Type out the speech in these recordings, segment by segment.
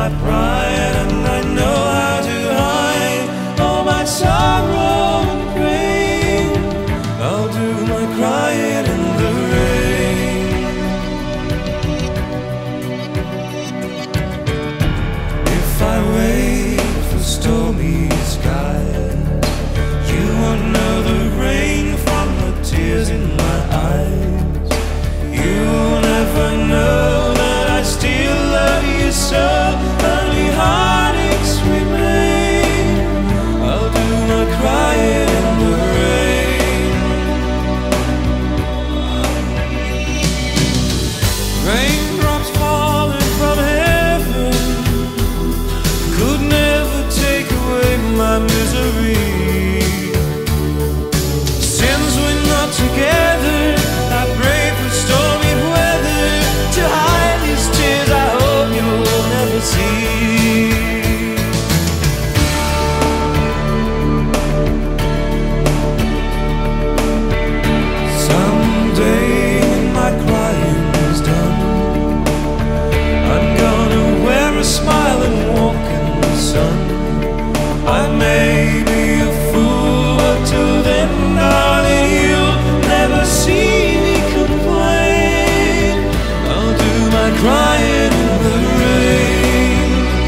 my pride, and I know how to hide all my sorrow and pain. I'll do my crying in the rain. If I wait for stormy skies, you won't know the rain from the tears in my eyes. You'll never know that I still love you so. Only heartaches remain. I'll do my crying in the rain. Raindrops falling from heaven could never take away my misery. Since we're not together, I pray for stormy weather to hide these tears I hope you'll never see. Someday when my crying's done, I'm gonna wear a smile and walk in the sun. I may be a fool, but till then, darling, you'll never see me complain. I'll do my crying in the rain.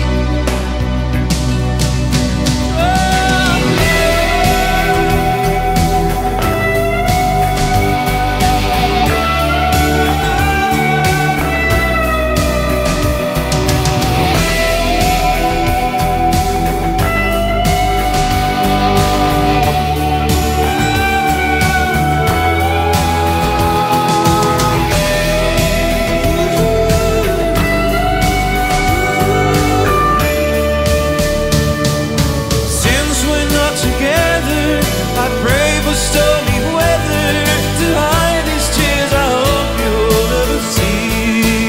Since we're not together, I pray for stormy weather to hide these tears I hope you'll never see.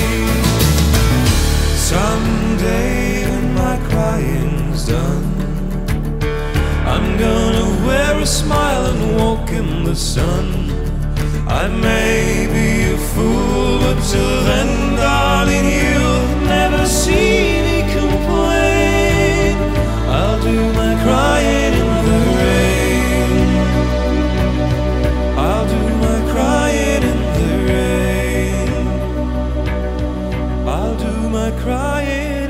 Someday when my crying's done, I'm gonna wear a smile and walk in the sun. I may be a fool, but till then, darling, you'll never see me complain. I'll do my crying in the rain. I'll do my crying in the rain. I'll do my crying